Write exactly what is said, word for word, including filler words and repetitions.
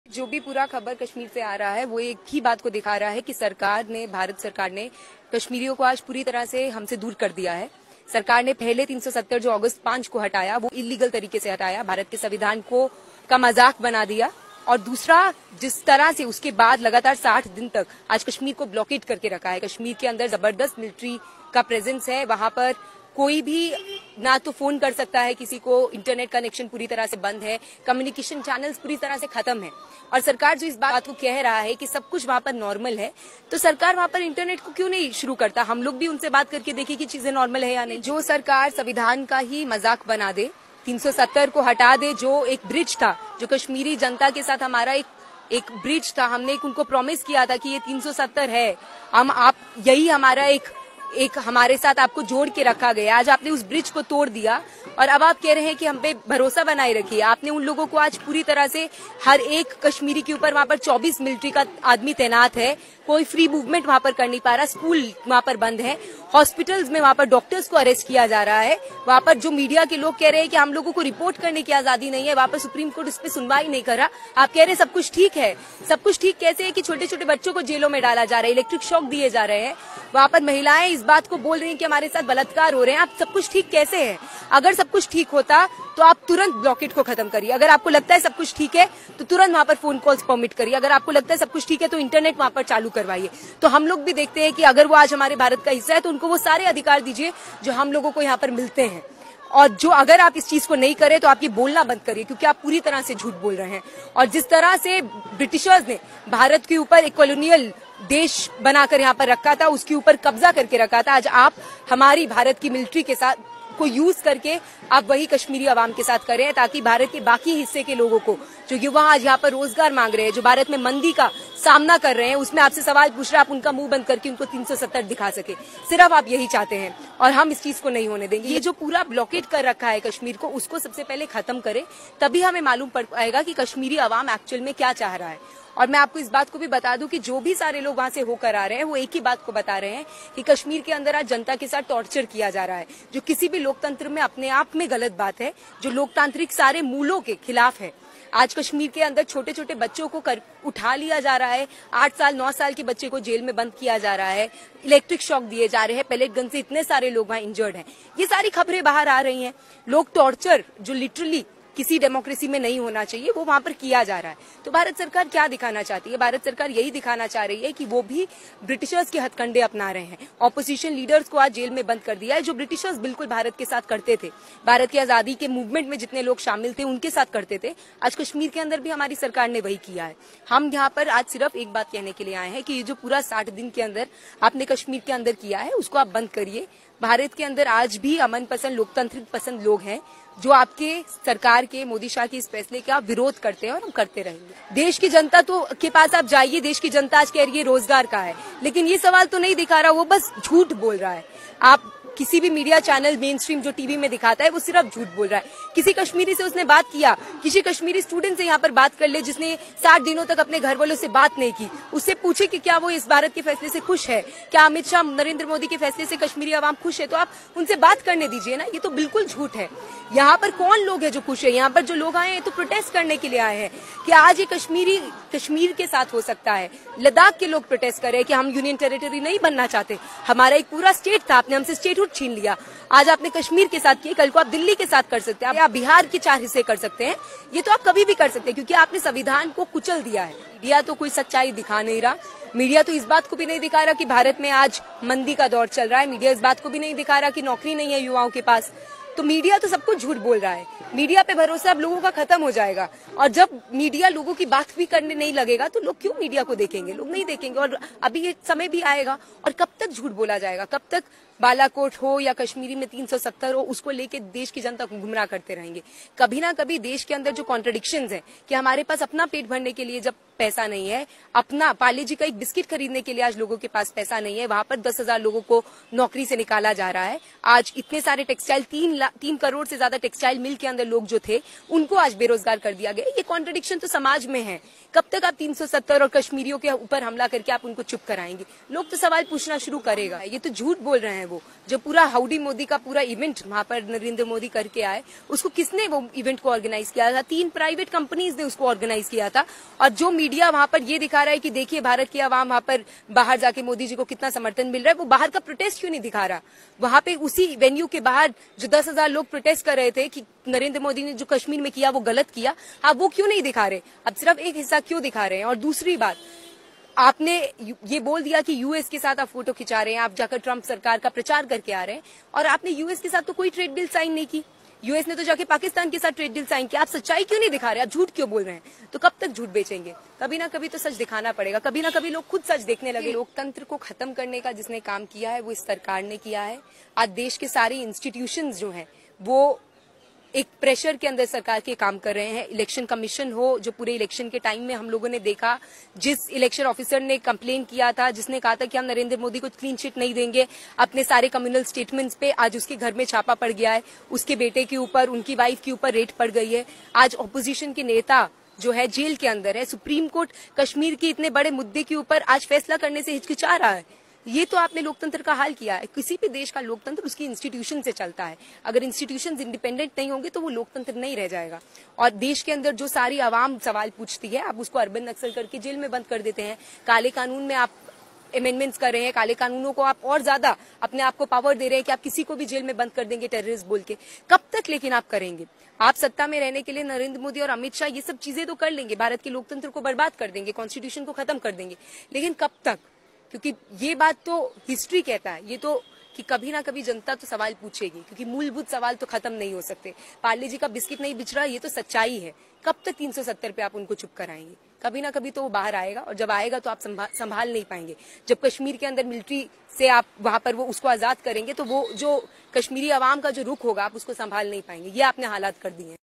जो भी पूरा खबर कश्मीर से आ रहा है वो एक ही बात को दिखा रहा है कि सरकार ने भारत सरकार ने कश्मीरियों को आज पूरी तरह से हमसे दूर कर दिया है। सरकार ने पहले तीन सौ सत्तर जो अगस्त पांच को हटाया वो इलीगल तरीके से हटाया, भारत के संविधान को का मजाक बना दिया। और दूसरा, जिस तरह से उसके बाद लगातार साठ दिन तक आज कश्मीर को ब्लॉकेट करके रखा है। कश्मीर के अंदर जबरदस्त मिलिट्री का प्रेजेंस है, वहां पर कोई भी ना तो फोन कर सकता है किसी को, इंटरनेट कनेक्शन पूरी तरह से बंद है, कम्युनिकेशन चैनल्स पूरी तरह से खत्म है। और सरकार जो इस बात को कह रहा है कि सब कुछ वहां पर नॉर्मल है, तो सरकार वहां पर इंटरनेट को क्यों नहीं शुरू करता? हम लोग भी उनसे बात करके देखें कि चीजें नॉर्मल है या नहीं। जो सरकार संविधान का ही मजाक बना दे, तीन सौ सत्तर को हटा दे, जो एक ब्रिज था, जो कश्मीरी जनता के साथ हमारा एक एक ब्रिज था, हमने एक उनको प्रॉमिस किया था कि ये तीन सौ सत्तर है, हम आप यही हमारा एक एक हमारे साथ आपको जोड़ के रखा गया। आज आपने उस ब्रिज को तोड़ दिया और अब आप कह रहे हैं कि हम पे भरोसा बनाए रखिए। आपने उन लोगों को आज पूरी तरह से हर एक कश्मीरी के ऊपर वहां पर चौबीस मिलिट्री का आदमी तैनात है, कोई फ्री मूवमेंट वहां पर कर नहीं पा रहा, स्कूल वहां पर बंद है, हॉस्पिटल्स में वहां पर डॉक्टर्स को अरेस्ट किया जा रहा है। वहां पर जो मीडिया के लोग कह रहे हैं कि हम लोगों को रिपोर्ट करने की आजादी नहीं है, वहां पर सुप्रीम कोर्ट इस पे सुनवाई नहीं कर रहा। आप कह रहे हैं सब कुछ ठीक है। सब कुछ ठीक कैसे है कि छोटे छोटे बच्चों को जेलों में डाला जा रहा है, इलेक्ट्रिक शॉक दिए जा रहे हैं, वहां पर महिलाएं इस बात को बोल रही हैं कि हमारे साथ बलात्कार हो रहे हैं। आप सब कुछ ठीक कैसे है? अगर सब कुछ ठीक होता तो आप तुरंत ब्लॉकेट को खत्म करिए। अगर आपको लगता है सब कुछ ठीक है तो तुरंत वहां पर फोन कॉल्स परमिट करिए। अगर आपको लगता है सब कुछ ठीक है तो इंटरनेट वहां पर चालू करवाइए। तो हम लोग भी देखते हैं कि अगर वो आज हमारे भारत का हिस्सा है तो उनको वो सारे अधिकार दीजिए जो हम लोगों को यहाँ पर मिलते हैं। और जो अगर आप इस चीज को नहीं करें तो आप ये बोलना बंद करिए, क्योंकि आप पूरी तरह से झूठ बोल रहे हैं। और जिस तरह से ब्रिटिशर्स ने भारत के ऊपर एक कॉलोनियल देश बनाकर यहाँ पर रखा था, उसके ऊपर कब्जा करके रखा था, आज आप हमारी भारत की मिलिट्री के साथ को यूज करके आप वही कश्मीरी आवाम के साथ करें, ताकि भारत के बाकी हिस्से के लोगों को, जो युवा आज यहाँ पर रोजगार मांग रहे हैं, जो भारत में मंदी का सामना कर रहे हैं, उसमें आपसे सवाल पूछ रहे हैं, आप उनका मुंह बंद करके उनको तीन सौ सत्तर दिखा सके। सिर्फ आप यही चाहते हैं और हम इस चीज को नहीं होने देंगे। ये जो पूरा ब्लॉकेट कर रखा है कश्मीर को, उसको सबसे पहले खत्म करें, तभी हमें मालूम पड़ पाएगा कि कश्मीरी आवाम एक्चुअल में क्या चाह रहा है। और मैं आपको इस बात को भी बता दूं कि जो भी सारे लोग वहां से होकर आ रहे हैं वो एक ही बात को बता रहे हैं कि कश्मीर के अंदर आज जनता के साथ टॉर्चर किया जा रहा है, जो किसी भी लोकतंत्र में अपने आप में गलत बात है, जो लोकतांत्रिक सारे मूलों के खिलाफ है। आज कश्मीर के अंदर छोटे छोटे बच्चों को कर, उठा लिया जा रहा है, आठ साल नौ साल के बच्चे को जेल में बंद किया जा रहा है, इलेक्ट्रिक शॉक दिए जा रहे हैं, पैलेट गन से इतने सारे लोग वहां इंजर्ड हैं। ये सारी खबरें बाहर आ रही हैं। लोग टॉर्चर जो लिटरली किसी डेमोक्रेसी में नहीं होना चाहिए वो वहां पर किया जा रहा है। तो भारत सरकार क्या दिखाना चाहती है? भारत सरकार यही दिखाना चाह रही है कि वो भी ब्रिटिशर्स के हथकंडे अपना रहे हैं। ऑपोजिशन लीडर्स को आज जेल में बंद कर दिया है, जो ब्रिटिशर्स बिल्कुल भारत के साथ करते थे। भारत की आजादी के मूवमेंट में जितने लोग शामिल थे उनके साथ करते थे। आज कश्मीर के अंदर भी हमारी सरकार ने वही किया है। हम यहाँ पर आज सिर्फ एक बात कहने के लिए आए हैं कि ये जो पूरा साठ दिन के अंदर आपने कश्मीर के अंदर किया है उसको आप बंद करिए। भारत के अंदर आज भी अमन पसंद, लोकतांत्रिक पसंद लोग हैं जो आपके सरकार के, मोदी शाह के इस फैसले का विरोध करते हैं और हम करते रहेंगे। देश की जनता तो के पास आप जाइए, देश की जनता आज कह रही है रोजगार का है, लेकिन ये सवाल तो नहीं दिखा रहा, वो बस झूठ बोल रहा है। आप किसी भी मीडिया चैनल मेन स्ट्रीम जो टीवी में दिखाता है वो सिर्फ झूठ बोल रहा है। किसी कश्मीरी से उसने बात किया, किसी कश्मीरी स्टूडेंट से यहाँ पर बात कर ले जिसने साठ दिनों तक अपने घर वालों से बात नहीं की, उससे पूछे कि क्या वो इस भारत के फैसले से खुश है, क्या अमित शाह नरेंद्र मोदी के फैसले से कश्मीरी आवाम खुश है, तो आप उनसे बात करने दीजिए ना। ये तो बिल्कुल झूठ है। यहाँ पर कौन लोग है जो खुश है? यहाँ पर जो लोग आए हैं तो प्रोटेस्ट करने के लिए आए हैं कि आज ये कश्मीरी कश्मीर के साथ हो सकता है। लद्दाख के लोग प्रोटेस्ट कर रहे हैं कि हम यूनियन टेरिटरी नहीं बनना चाहते, हमारा एक पूरा स्टेट था, आपने हमसे स्टेटहुड छीन लिया। आज आपने कश्मीर के साथ किए, कल को आप दिल्ली के साथ कर सकते हैं, आप बिहार के चार हिस्से कर सकते हैं। ये तो आप कभी भी कर सकते हैं, क्योंकि आपने संविधान को कुचल दिया है। मीडिया तो कोई सच्चाई दिखा नहीं रहा। मीडिया तो इस बात को भी नहीं दिखा रहा कि भारत में आज मंदी का दौर चल रहा है। मीडिया इस बात को भी नहीं दिखा रहा कि नौकरी नहीं है युवाओं के पास। तो मीडिया तो सब कुछ झूठ बोल रहा है। मीडिया पे भरोसा अब लोगों का खत्म हो जाएगा। और जब मीडिया लोगों की बात भी करने नहीं लगेगा तो लोग क्यों मीडिया को देखेंगे? लोग नहीं देखेंगे। और अभी ये समय भी आएगा। और कब तक झूठ बोला जाएगा? कब तक बालाकोट हो या कश्मीरी में तीन सौ सत्तर हो, उसको लेके देश की जनता को गुमराह करते रहेंगे? कभी ना कभी देश के अंदर जो कॉन्ट्रडिक्शंस हैं कि हमारे पास अपना पेट भरने के लिए जब पैसा नहीं है, अपना पार्ले जी का एक बिस्किट खरीदने के लिए आज लोगों के पास पैसा नहीं है, वहां पर दस हजार लोगों को नौकरी से निकाला जा रहा है। आज इतने सारे टेक्सटाइल तीन तीन करोड़ से ज्यादा टेक्सटाइल मिल के अंदर लोग जो थे उनको आज बेरोजगार कर दिया गया। ये कॉन्ट्रडिक्शन तो समाज में है। कब तक आप तीन सौ सत्तर और कश्मीरियों के ऊपर हमला करके आप उनको चुप कराएंगे? लोग तो सवाल पूछना शुरू करेगा। ये तो झूठ बोल रहे हैं। वो जो पूरा हाउडी मोदी का पूरा इवेंट वहां पर नरेंद्र मोदी करके आए, उसको किसने वो इवेंट को ऑर्गेनाइज किया था? तीन प्राइवेट कंपनीज ने उसको ऑर्गेनाइज किया था। और जो मीडिया वहां पर ये दिखा रहा है कि देखिए भारत की आवाम वहां पर बाहर जाके मोदी जी को कितना समर्थन मिल रहा है, वो बाहर का प्रोटेस्ट क्यों नहीं दिखा रहा? वहां पे उसी वेन्यू के बाहर जो दस हजार लोग प्रोटेस्ट कर रहे थे कि नरेंद्र मोदी ने जो कश्मीर में किया वो गलत किया, आप वो क्यों नहीं दिखा रहे? अब सिर्फ एक हिस्सा क्यों दिखा रहे हैं? और दूसरी बात, आपने ये बोल दिया कि यूएस के साथ आप फोटो खिंचा रहे हैं, आप जाकर ट्रंप सरकार का प्रचार करके आ रहे हैं, और आपने यूएस के साथ तो कोई ट्रेड डील साइन नहीं की। यूएस ने तो जाके पाकिस्तान के साथ ट्रेड डील साइन किया। आप सच्चाई क्यों नहीं दिखा रहे? आप झूठ क्यों बोल रहे हैं? तो कब तक झूठ बेचेंगे? कभी ना कभी तो सच दिखाना पड़ेगा। कभी ना कभी लोग खुद सच देखने लगे। लोकतंत्र को खत्म करने का जिसने काम किया है वो इस सरकार ने किया है। आज देश के सारे इंस्टीट्यूशंस जो हैं वो एक प्रेशर के अंदर सरकार के काम कर रहे हैं। इलेक्शन कमीशन हो, जो पूरे इलेक्शन के टाइम में हम लोगों ने देखा, जिस इलेक्शन ऑफिसर ने कंप्लेन किया था, जिसने कहा था कि हम नरेंद्र मोदी को क्लीन चिट नहीं देंगे अपने सारे कम्युनल स्टेटमेंट्स पे, आज उसके घर में छापा पड़ गया है। उसके बेटे के ऊपर, उनकी वाइफ के ऊपर रेड पड़ गई है। आज ऑपोजिशन के नेता जो है जेल के अंदर है। सुप्रीम कोर्ट कश्मीर के इतने बड़े मुद्दे के ऊपर आज फैसला करने से हिचकिचा रहा है। ये तो आपने लोकतंत्र का हाल किया है। किसी भी देश का लोकतंत्र उसकी इंस्टीट्यूशन से चलता है। अगर इंस्टीट्यूशंस इंडिपेंडेंट नहीं होंगे तो वो लोकतंत्र नहीं रह जाएगा। और देश के अंदर जो सारी आवाम सवाल पूछती है, आप उसको अर्बन नक्सल करके जेल में बंद कर देते हैं। काले कानून में आप अमेंडमेंट्स कर रहे हैं, काले कानूनों को आप और ज्यादा अपने आप को पावर दे रहे हैं कि आप किसी को भी जेल में बंद कर देंगे टेररिस्ट बोल के। कब तक लेकिन आप करेंगे? आप सत्ता में रहने के लिए नरेंद्र मोदी और अमित शाह ये सब चीजें तो कर लेंगे, भारत के लोकतंत्र को बर्बाद कर देंगे, कॉन्स्टिट्यूशन को खत्म कर देंगे, लेकिन कब तक? क्योंकि ये बात तो हिस्ट्री कहता है, ये तो कि कभी ना कभी जनता तो सवाल पूछेगी, क्योंकि मूलभूत सवाल तो खत्म नहीं हो सकते। पार्ले जी का बिस्किट नहीं बिछ रहा, ये तो सच्चाई है। कब तक तीन सौ सत्तर पे आप उनको चुप कराएंगे? कभी ना कभी तो वो बाहर आएगा, और जब आएगा तो आप संभाल, संभाल नहीं पाएंगे। जब कश्मीर के अंदर मिलिट्री से आप वहां पर वो उसको आजाद करेंगे तो वो जो कश्मीरी आवाम का जो रुख होगा आप उसको संभाल नहीं पाएंगे। ये आपने हालात कर दिए हैं।